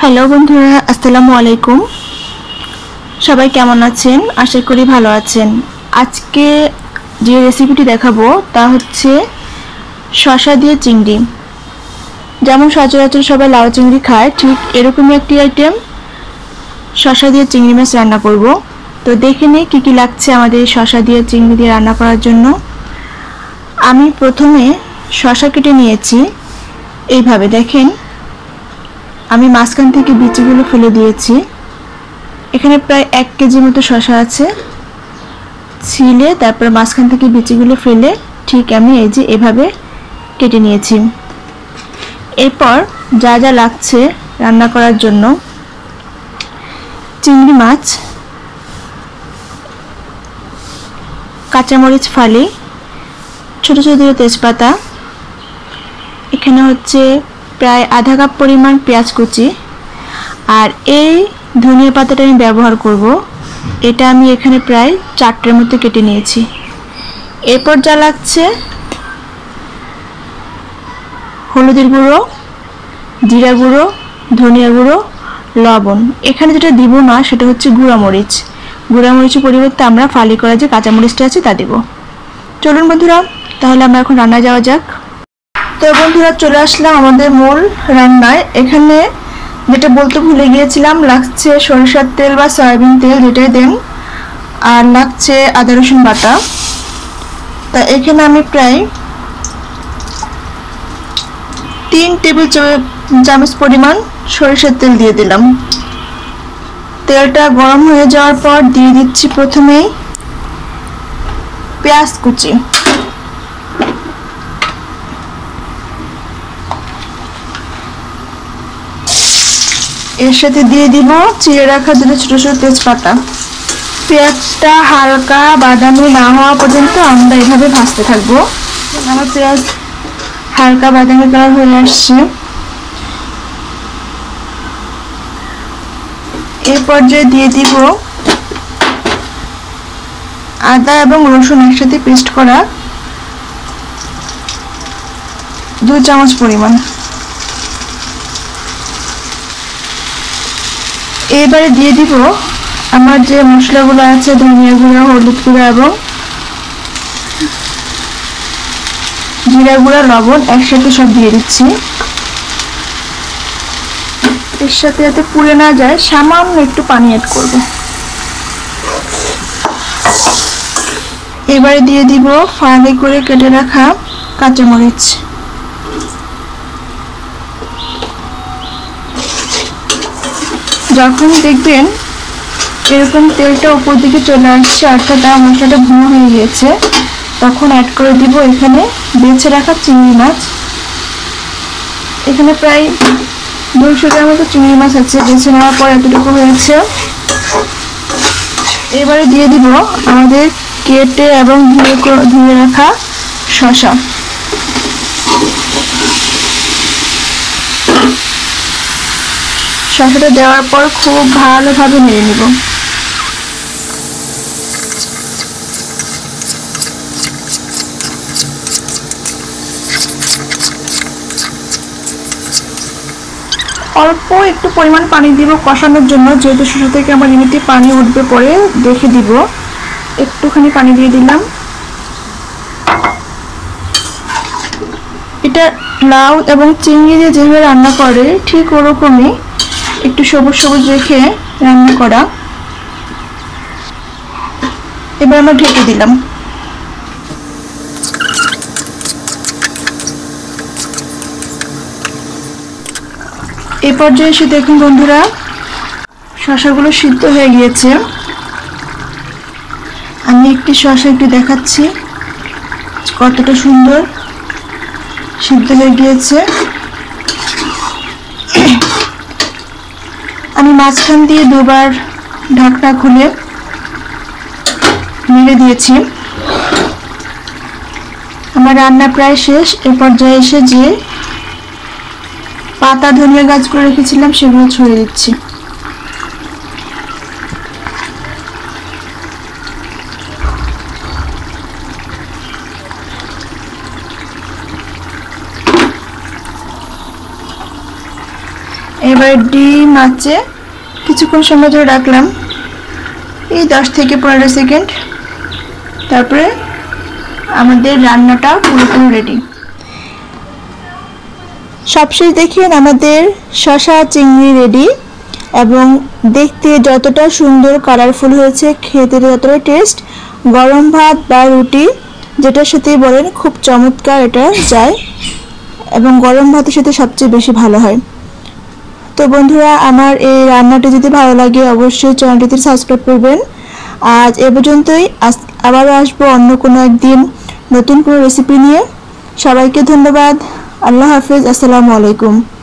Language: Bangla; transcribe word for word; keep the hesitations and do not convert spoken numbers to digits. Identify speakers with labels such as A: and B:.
A: হ্যালো বন্ধুরা, আসসালামু আলাইকুম। সবাই কেমন আছেন? আশা করি ভালো আছেন। আজকে যে রেসিপিটি দেখাবো তা হচ্ছে শসা দিয়ে চিংড়ি। যেমন সচরাচর সবাই লাউ চিংড়ি খায়, ঠিক এরকমই একটি আইটেম শসা দিয়ে চিংড়ি মাছ রান্না করব। তো দেখে নিই কী কী লাগছে আমাদের শসা দিয়ে চিংড়ি দিয়ে রান্না করার জন্য। আমি প্রথমে শসা কেটে নিয়েছি, এইভাবে দেখেন। আমি মাঝখান থেকে বিচিগুলো ফেলে দিয়েছি। এখানে প্রায় এক কেজি মতো শসা আছে, ছিলে তারপর মাঝখান থেকে বিচিগুলো ফেলে ঠিক আমি এই যে এভাবে কেটে নিয়েছি। এরপর যা যা লাগছে রান্না করার জন্য: চিংড়ি মাছ, কাঁচামরিচ ফালি, ছোটো ছোটো তেজপাতা, এখানে হচ্ছে প্রায় আধা কাপ পরিমাণ পেঁয়াজ কুচি, আর এই ধনিয়া পাতাটা আমি ব্যবহার করব। এটা আমি এখানে প্রায় চারটের মতো কেটে নিয়েছি। এরপর যা লাগছে: হলুদের গুঁড়ো, জিরা গুঁড়ো, ধনিয়া গুঁড়ো, লবণ। এখানে যেটা দিব না সেটা হচ্ছে গুঁড়ামরিচ। গুঁড়ামরিচের পরিবর্তে আমরা ফালি করা যে কাঁচামরিচটা আছে তা দেব। চলুন বন্ধুরা, তাহলে আমরা এখন রান্না যাওয়া যাক। তো বন্ধুরা, চলে আসলাম আমাদের মূল রান্নায়। এখানে যেটা বলতে ভুলে গিয়েছিলাম, লাগছে সরিষার তেল বা সয়াবিন তেল, যেটাই দেন, আর লাগছে আদা রসুন বাটা। তা এখানে আমি প্রায় তিন টেবিল চামচ পরিমাণ সরিষার তেল দিয়ে দিলাম। তেলটা গরম হয়ে যাওয়ার পর দিয়ে দিচ্ছি প্রথমেই পেঁয়াজ কুচি। এর সাথে দিয়ে দিব চিড়ে রাখা দুটো ছোটো ছোটো তেজপাতা। পেঁয়াজটা হালকা বাদামি না হওয়া পর্যন্ত আমরা এভাবে ভাজতে থাকবো। আমার পেঁয়াজ হালকা বাদামি কালার হয়ে আসছে। এই পর্যায়ে দিয়ে দিব আদা এবং রসুন একসাথে পেস্ট করা দুই চামচ পরিমাণ। এবারে দিয়ে দিব আমার যে মশলাগুলো আছে, ধনিয়া গুঁড়া, হলুদ গুঁড়া এবং জিরা গুঁড়া, লবণ একসাথে সব দিয়ে দিচ্ছি। এর সাথে যাতে পুড়ে না যায় সামান্য একটু পানি অ্যাড করব। এবারে দিয়ে দিব ফালি করে কেটে রাখা কাঁচামরিচ। যখন দেখবেন এরকম তেলটা উপর দিকে চলে আসছে অর্থাৎ মশলাটা ভুনো হয়ে গিয়েছে, তখন অ্যাড করে দিব এখানে বেছে রাখা চিংড়ি মাছ। এখানে প্রায় দুইশো গ্রাম মতো চিংড়ি মাছ আছে, বেছে নেওয়ার পর এতটুকু হয়েছে। এবারে দিয়ে দিব আমাদের কেটে এবং ধুয়ে ধুয়ে রাখা শসা। শসাটা দেওয়ার পর খুব ভালোভাবে নেড়ে নিব। অল্প একটু পরিমাণ পানি দিব কষানোর জন্য, যেহেতু শসা থেকে আমার এমনিতে পানি উঠবে, পরে দেখে দিব। একটুখানি পানি দিয়ে দিলাম। এটা লাউ এবং চিংড়ি দিয়ে যেভাবে রান্না করে ঠিক ওরকমই একটু সবুজ সবুজ রেখে রান্না করা। এবার আমরা ঢেকে দিলাম। এই পর্যায়ে এসে দেখুন বন্ধুরা, শসাগুলো সিদ্ধ হয়ে গিয়েছে। আমি একটি শসা একটু দেখাচ্ছি কতটা সুন্দর সিদ্ধ হয়ে গিয়েছে। আমি মাঝখান দিয়ে দুবার ঢাকনা খুলে নেড়ে দিয়েছি। আমার রান্না প্রায় শেষ। এ পর্যায়ে এসে যে পাতা ধনিয়া গাছগুলো রেখেছিলাম সেগুলো ছড়িয়ে দিচ্ছি। এবার ডিম আছে কিছুক্ষণ সময় ধরে রাখলাম, এই দশ থেকে পনেরো সেকেন্ড। তারপরে আমাদের রান্নাটা পুরোপুরি রেডি। সবশেষ দেখেন আমাদের শসা চিংড়ি রেডি, এবং দেখতে যতটা সুন্দর কালারফুল হয়েছে খেতে ততটা টেস্ট। গরম ভাত বা রুটি যেটার সাথে বলেন খুব চমৎকার এটা যায়, এবং গরম ভাতের সাথে সবচেয়ে বেশি ভালো হয়। তো বন্ধুরা, আমার এই রান্নাটি যদি ভালো লাগে অবশ্যই চ্যানেলটিতে সাবস্ক্রাইব করবেন। আজ এ পর্যন্তই, আবারও আসবো অন্য কোনো একদিন নতুন কোনো রেসিপি নিয়ে। সবাইকে ধন্যবাদ। আল্লাহ হাফেজ। আসসালামু আলাইকুম।